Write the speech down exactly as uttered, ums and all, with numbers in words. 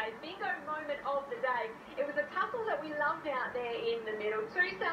days. Bingo moment of the day. It was a tussle that we loved out there in the middle. Two